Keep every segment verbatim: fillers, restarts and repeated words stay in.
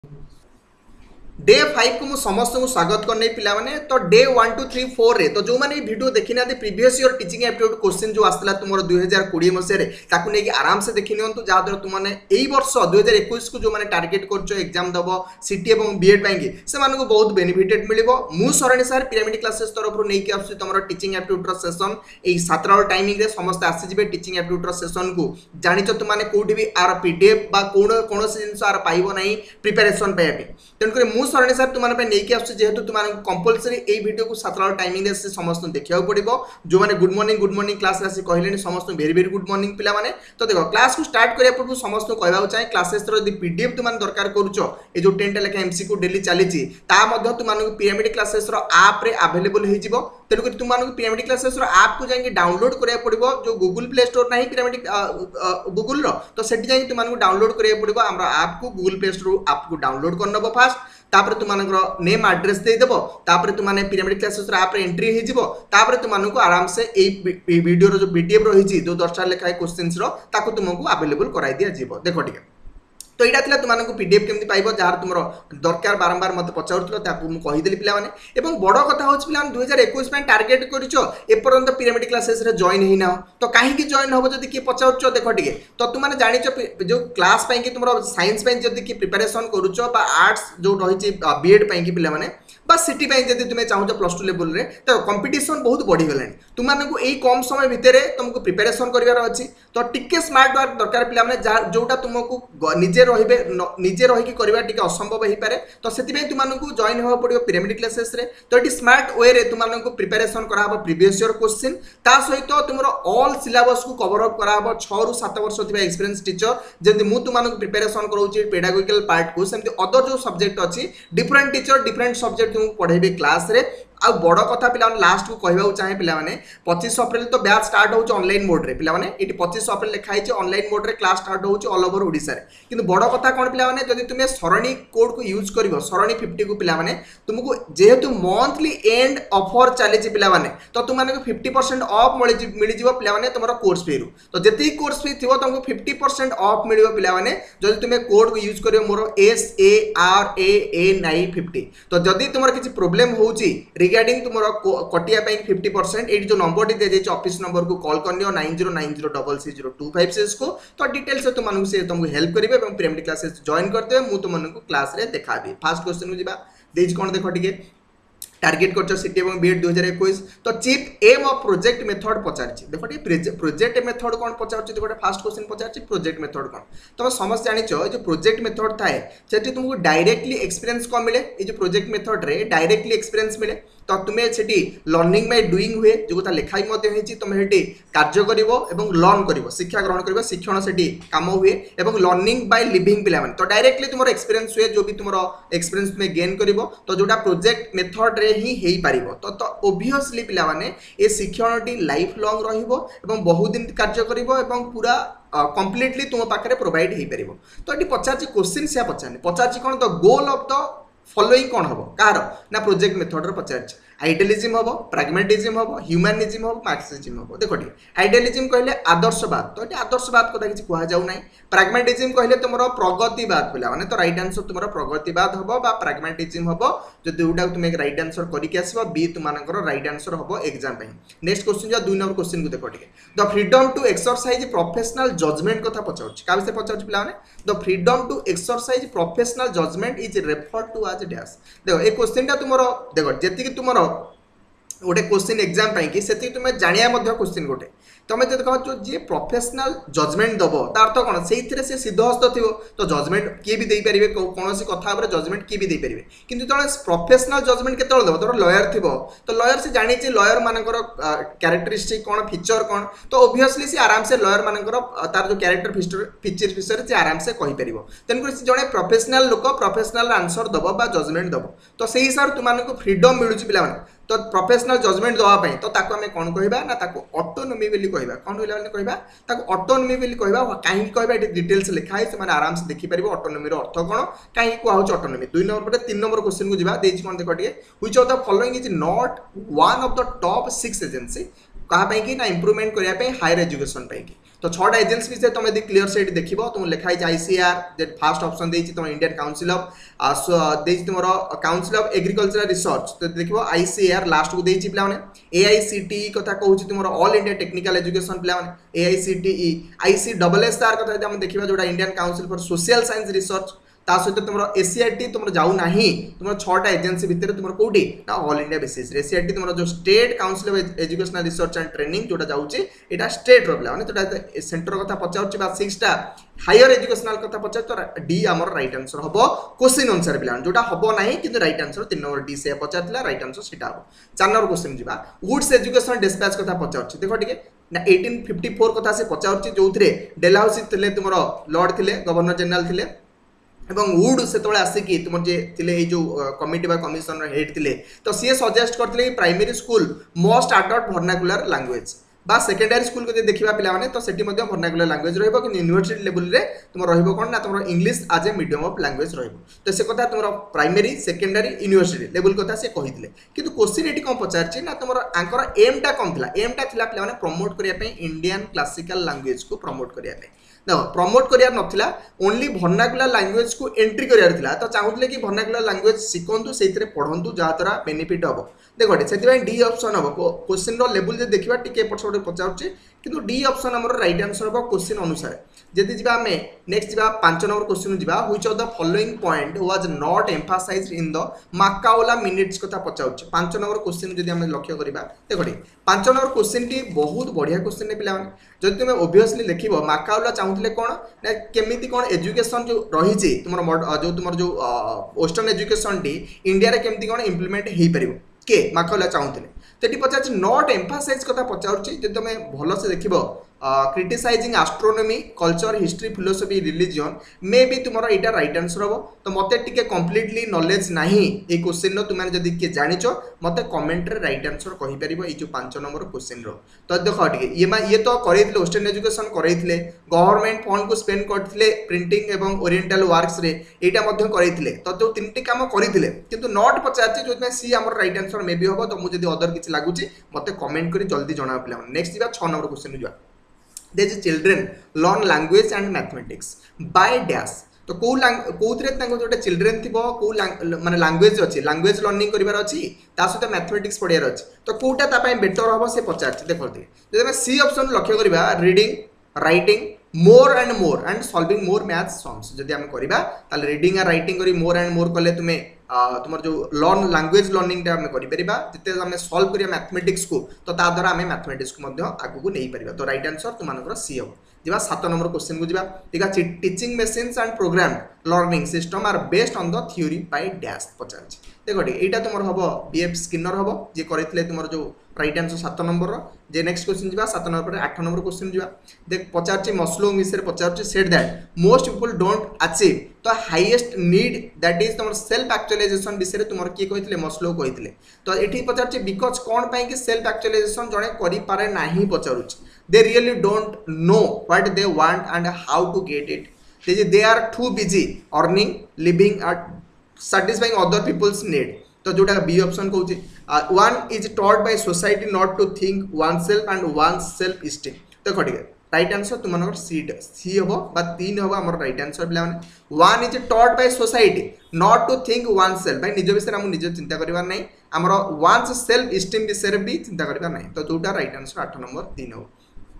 Day five को समस्त को स्वागत करने पिला माने तो day one two three four रे तो जो मैंने वीडियो देखी ना previous year teaching aptitude question जो आसला तुम दुई हजार कोड़े मसीह ताकू नहीं आराम से देखी नियंतु जहाँद्वारा तुमने यही वर्ष दुई हजार इक्कीस को जो मैंने टार्गेट कर एग्जाम दब सीटी और बीएड पाई से बहुत बेनिफिटेड मिल मुरणी सार पिरामिड क्लासेस तरफ नहीं आस तुम टीचिंग एप्टीट्यूड सेसन यही सातटा टाइमिंग समस्त आसीजे टीचिंग एप्टीट्यूड सेसन को जानी तुमने कौटी भी आर पीडीएफ कौन जिन आर पाइब ना प्रिपेरेसन पाइबा तेणुक सरणी सार तुम नहीं आस जेहेतु तुम कंपलसरी ये वीडियो को सातटा टाइमिंग से समस्त देखा पड़ो जो मैंने good morning good morning class आसी कहले समस्त वेरी वेरी गुड मॉर्निंग पिला माने तो देखो क्लास को स्टार्ट करने पूर्व समस्त कहवा चाहिए क्लासेस पीडीएफ तुम दरकार करुच ये जो टेन लेखा एमसीक्यू डेली चली तुम पिरामिड क्लासेस आप आवेलेबल हो तेणुक तुम पिरामिड क्लासेस आप को जाएंगे डाउनलोड करा पड़ो जो गूगल प्ले स्टोर ना पिरामिड गूगल तो सेठी जाएंगे तुमको डाउनलोड करा पड़ो आम आप को गूगल प्ले स्टोर आप को डाउनलोड करनब फास्ट तापर तुम नेम एड्रेस देदेव तापर तुमने पिरामिड क्लासेस आप एंट्री हो तुमको आराम से यही वीडियो जो पीडीएफ रही जो दसटा लेखाएं क्वेश्चन ताको तुमको आवेलेबल कराई दिया जीवो देखो ठीक तो यहाँ तुमको पीडीएफ केमती पाइब जहाँ तुम दरकार बारंबार मत पचारूली पे बड़ कथा हूँ पे दुई हजार इक्कीस टार्गेट करपर्यंत पिरामिड क्लासेस जॉइन ही ना तो कहीं जॉइन हम जब किए पचार देख टे तो तुमने जान जो क्लास कि तुम साइंस जब कि प्रिपेरेसन करुच आर्ट्स जो रही बीएड पाई पे सिटी जब तुम्हें चाहो प्लस टू लेवल रे तो कंपटीशन बहुत बढ़ीगला तुमको यही कम समय भितर तुमको प्रिपेरेसन करार अच्छी तो टिके स्मार्ट वर्क दरकार पे जोटा तुमको निजे रे निजे रही कर असंभव हो पाए तो से तुमको जॉइन होगा पड़ो पिरामिड क्लासेस रे तो ये स्मार्ट वे रे तुमको प्रिपेरेसन करा प्रीवियस ईयर क्वेश्चन ता सहित तुम ऑल सिलेबस को कवर अप करा छह रु सात वर्ष थी एक्सपीरियंस टीचर जमी मुझे तुमको प्रिपेरेसन कराऊँ पेडागोजिकल पार्ट को सेमती अदर जो सब्जेक्ट अच्छी डिफरेंट टीचर डिफरेंट सब्जेक्ट पढ़ेबे क्लास रे आ बड़ कथा पिला लास्ट को कहवा चाहे पे पच्चीस अप्रैल तो बैच स्टार्ट हो ऑनलाइन मोड रे पिला ये पच्चीस अप्रैल लिखाई ऑनलाइन मोड रे क्लास स्टार्ट हो ऑल ओवर ओडिशा रे किंतु बड़ कथा कौन पे जब तुम सरणी कोड को यूज कर सरणी फिफ्टी को पे तुमको जेहेतु मंथली एंड ऑफर चली पे तो तुमको फिफ्टी परसेंट ऑफ मिल पे तुम कोर्स फी रू तो जी कोर्स फी थी तुमको फिफ्टी परसेंट ऑफ मिल पे जब तुम कोड को यूज कर more S A R A N I fifty तो जदि तुम किसी प्रोब्लेम हो रिगार्डिंग तुम कटिया फिफ्टी परसेंट ये जो नंबर दी दिया जाए ऑफिस नंबर को कॉल कर nine zero nine zero double six zero two five six को तो डिटेल्स से तुमको से तुमको हेल्प करेंगे पिरामिड क्लासेस जॉइन करते मुझे तुमको क्लास रे देखा फास्ट क्वेश्चन को जावा कौन देख टे टार्गेट कर सीटी और बीएड दुई हजार इक्कीस तो chief aim of project method पचार देखो प्रोजेक्ट मेथड कौन पचार गोटे फास्ट क्वेश्चन पचार प्रोजेक्ट मेथड कौन तुम समस्त जान जो प्रोजेक्ट मेथड थाए से तुमको डायरेक्टली एक्सपीरियंस कौन मिले ये प्रोजेक्ट मेथड रे डायरेक्टली एक्सपीरियंस मिले तो तुम्हें से लर्निंग बाय डुईंग हुए जो कथा लिखाई तुम कार्य कर लर्न कर शिक्षा ग्रहण कर शिक्षण से कम हुए और लर्निंग बाय लिविंग पे तो डायरेक्टली तुम एक्सपीरियंस हुए जो भी तुम एक्सपीरियंस तुम्हें गेन कर तो जोटा प्रोजेक्ट मेथड रे ही हो पार तो तो ओबियसली पे ये शिक्षण लाइफ लॉन्ग रही बहुत दिन कार्य कर पूरा कंप्लीटली तुम पाखे प्रोवाइड हो पार तो ये पचार क्वेश्चन से पचार पचार कौन the goal of the following कौन हम कहार ना प्रोजेक्ट मेथड पचार आइडियलिज्म हम प्राग्मेटिज्म हम ह्यूमनिज्म हम मार्क्सिज्म हम देखो टी आइडियलिज्म कहले आदर्शवाद तो ये आदर्शवाद कथा किसी कह जाऊ ना प्राग्मेटिज्म कहले तुम प्रगतिवाद पे मैंने तो राइट आंसर तुम प्रगतिवाद हम प्राग्मेटिज्म हम जो जोटा तुम राइट आंसर करके आस बी तुम राइट आंसर हम एग्जाम नेक्स्ट क्वेश्चन जो दुई नंबर क्वेश्चन को देखो टे the freedom to exercise professional judgement कथा पचार क्या विषय पचार पे the freedom to exercise professional judgement is refer to आज डैश देखो ये क्वेश्चन तुम देखो जी तुम गोटे क्वेश्चन एग्जाम कि से तुम्हें जानिया क्वेश्चन गोटे तुम जो कह जी प्रोफेशनल जजमेंट दब तार अर्थ कौन से सी सिद्धहस्त थी तो जजमेंट किए भी देपारे कौन कथा जजमेंट किए भी देपारे कि प्रोफेशनल जजमेंट के दब तो लयर थी तो लयर से जानी लयर मानकर क्यारेक्टरिस्टिक कौन फीचर कौन तो ओबियसली सी आराम से लयर मानकर तार जो क्यारेक्टर फीचर विषय से आराम से कहीपर तेणुक जड़े प्रोफेशनल लोक प्रोफेशनल आंसर दब जजमेंट दब तो से हिसाब से तुमको फ्रीडम मिलूँ पे तो प्रोफेशनल जजमेंट देवाई तो ताको आमे कौन कहबा ना ताको ऑटोनोमी बोली कहबा कौन होइला कहबा ताको ऑटोनोमी बोली कहबा काहे कहबा एटी डिटेल्स लिखा है से माने आराम से देखि परिबो ऑटोनोमी रो अर्थ कोन काहे को आउछ ऑटोनोमी दुई नंबर पर तीन नंबर क्वेश्चन को जिबा देछि कोन देखो टिके which of the following is not one of the top six agency कहा कि ना इंप्रूवमेंट करने हायर एजुकेशन तो छटा एजेंसी विषय तुम यदि क्लियर से देख तुम लिखाई आईसीआर जे फास्ट ऑप्शन देती तुम इंडियन काउंसिल ऑफ तुम काउंसिल ऑफ एग्रीकल्चर रिसर्च तो देख आईसीआर लास्ट को देती पे एआईसीटीई कथा कहूँ तुम ऑल इंडिया टेक्निकल एजुकेशन पे AICTE IC double S R कथा देखा जो Indian council for social science research ता सहित तुम एसीआईटी तुम जाऊ ना तुम छटा एजेंसी भितर तुम कौटी ना ऑल इंडिया बेसिस एसीआईटी तुम जो state council of educational research and training जोटा जाऊँगी यहाँ स्टेट रा जो सेंटर कथा पचार सिक्सटा हायर एजुकेशनल कथा पचार तो डी आम रईट आंसर हम क्वेश्चन अनुसार पे जोटा हम ना कि रईट आंसर तीन नंबर डी से पचार रईट आंसर से हम चार नंबर क्वेश्चन जी वुड्स एजुकेशन डिस्पैच कथा पचार देख टे ना एटीन फिफ्टी फोर कथा से पचार जो डेलहाउसी थे तुम लॉर्ड थे गवर्नर जनरल थे एवं वुड से आसिकी तुम जे थिले जो कमिटी बा कमिशन हेड थिले तो सी सजेस्ट करते primary school must adopt vernacular language बा सेकेंडरी स्कूल को देखा पे तो सेठी वर्नाकुलर लैंग्वेज रहिबो कि यूनिवर्सिटी लेवल रे तुम रहिबो कोन ना तुम इंग्लिश आज ए मीडियम ऑफ लैंग्वेज रहिबो तो से कथा तुम प्राइमरी सेकेंडरी यूनिवर्सिटी लेवल कथा से कहिथिले किंतु क्वेश्चन एटी कोन पचारछि ना तुम आंकर एम टा कोन थिला एम टा थिला पे प्रमोट करिया पे इंडियन क्लासिकल लैंग्वेज को प्रमोट करिया पे देखो प्रमोट करार नाला ओनली वर्नाकुलर लैंग्वेज को एंट्री करार था तो चाहूले कि वर्नाकुलर लैंग्वेज शिखु से पढ़ु जहाँद्वारा बेनिफिट हम देखो से डी ऑप्शन हम क्वेश्चन लेवल देखा टी पटे पचारे कि डी ऑप्शन आम राइट आंसर हम क्वेश्चन अनुसार जदि जी आम नेक्स्ट जा पांच नंबर क्वेश्चन जा which of the following point was not emphasised in the Macaulay minutes कथा पचार पांच नंबर क्वेश्चन जब आम लक्ष्य करवा देखो पांच नंबर क्वेश्चन टी बहुत बढ़िया क्वेश्चन पे जब तुम ओबियसली लिख माकाओला चाहूले कौन ना केमिति कौन एजुकेशन जो रही तुम जो तुम जो वेस्टर्न एजुकेशन टी इंडिया रे केमिति कौन इम्प्लीमेंट हो पार के माकाओला चाहूले तो ये पचार नॉट एम्फासाइज कथा पचार जब तुम भल से देख criticising astronomy culture history philosophy religion मे भी तुम यहाँ राइट आंसर हम तो मत टे कम्प्लीटली नॉलेज ना ये क्वेश्चन तुम जब किए जाच मत कमेंट रे राइट आंसर कहीपर ये जो पांच नंबर क्वेश्चन तो देख टे ये ये तो करते वेस्टर्न एजुकेशन करते गवर्नमेंट फंड को स्पेंड करते प्रिंटिंग एवं ओरिएंटल वर्क्स रे यहाँ करते तो जो तीन टी कम करते किंतु नॉट पचार जो सी आम राइट आंसर मे भी हम तो मुझे अदर किसी लगुच मत कमेंट कर जल्दी जना पे नेक्स्ट जा छह नंबर क्वेश्चन जा These children learn language and mathematics by dash तो कौ कौन जो चिल्ड्रेन थी कौ माने लैंग्वेज अच्छी लैंग्वेज लर्निंग करार अच्छी सहित मैथमेटिक्स पढ़ार अच्छी तो कौटा बेटर हम से पचार देखो जब आम सी ऑप्शन लक्ष्य करवा reading writing more and more and solving more maths sums जब आम करवा रीडिंग एंड राइटिंग करी मोर एंड मोर कले तुम्हें तुम जो लर्न लैंग्वेज लर्निंग आम करें जिते आम सल्व करिया मैथमेटिक्स को तो ता द्वारा आम मैथमेटिक्स को आगू नहीं पार तो राइट आंसर तुम सी हम जी सात नंबर क्वेश्चन को जा ठीक है teaching machines and programme learning system are based on the theory by dash पचार देखो यहाँ तुम हम बीएफ स्किनर हम जी करते तुम जो राइट आंसर सात नंबर जे नेक्स्ट क्वेश्चन जा सात नंबर आठ नंबर क्वेश्चन जा देख पचार मस्लो विषय पचार said that most people don't achieve to highest need that is तुम सेल्फ एक्चुअलाइजेशन विषय तुम किए कहते मस्लो कहते तो ये पचार बिकज कौन पाई कि सेल्फ एक्चुअलाइजेशन जड़े करे ना पचारूँ they really don't know what they want and how to get it they are too busy earning living at satisfying other people's need तो जोटा बी ऑप्शन कहूँ one is taught by society not to think one self and one self esteem देखो ठीक है right answer तुम सी सी हम तीन हम आम राइट आंसर पे one is taught by society not to think one self भाई निज विषय आम निज चिंता करार ना आमर वन सेल्फ स्टीम विषय भी चिंता करार ना तो जोटा राइट आंसर आठ नंबर तीन हम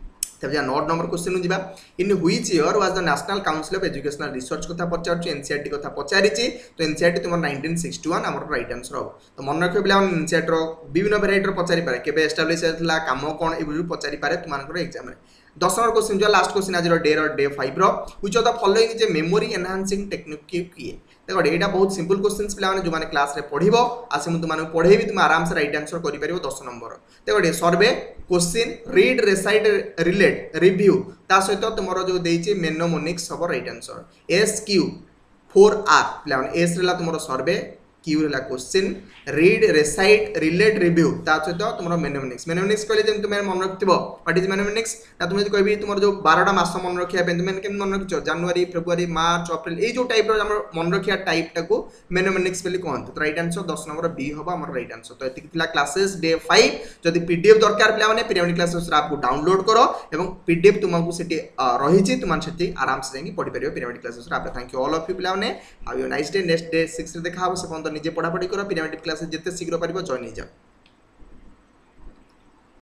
तब नॉट नंबर क्वेश्चन जा in which year was the national council of educational research कथा पचार एनसीईआरटी कथा पचारि तो एनसीईआरटी तुम नाइंटीन सिक्सटी वन आम राइट आंसर हम तो मन रख पे एनसीईआरटी विभिन्न भेराइटर पचारि पारे केबे एस्टाब्लिश होता कम कौन ये पचारि पारे तुम एग्जाम दस नंबर क्वेश्चन जो लास्ट क्वेश्चन आज day day five which of the following जे मेमोरी एनहांसिंग टेक्निक किए देखो यहाँ बहुत सिंपल क्वेश्चन पे जो मैंने क्लास रे पढ़ आस मुझे तुम पढ़ेबी तुम आराम से राइट आंसर कर दस नंबर देखो survey question read recite relate review ता सहित तुम जो देती मेनोमोनिक्स हम right answer S Q four R पे एस रहा तुम सर्वे क्यू रहा question read recite relate review ता सहित तुम मेनोमेनिक्स मेनोमेनिक्स कहले जब तुम मन रखिथबो व्हाट इज मेनोमेनिक्स ना तुम जब कहबी तुम जो बारह मास मन रखिया पे तुम केम मन रखिछ जनवरी फेब्रुआरी मार्च अप्रैल ए जो टाइप रो हमर मन रखिया टाइप टाको मेनोमेनिक्स बोली कहंत तो राइट आंसर दस नंबर बी होबा हमर राइट आंसर तो एतिक थिला क्लासेस डे फाइव जदि पीडीएफ दरकार पिला माने पिरामिड क्लासेस रा आपको डाउनलोड करो एवं पीडीएफ तुमको सेठी रहिछि तुमान सेठी आराम से जाई पढि परियो पिरामिड क्लासेस रा thank you all of you पिला माने have you nice day next day six रे देखा हो से फोन तो निजे पढा पढी करो पिरामिड क्लासेस जिते शीघ्र पारिबो जॉइन हो जाओ।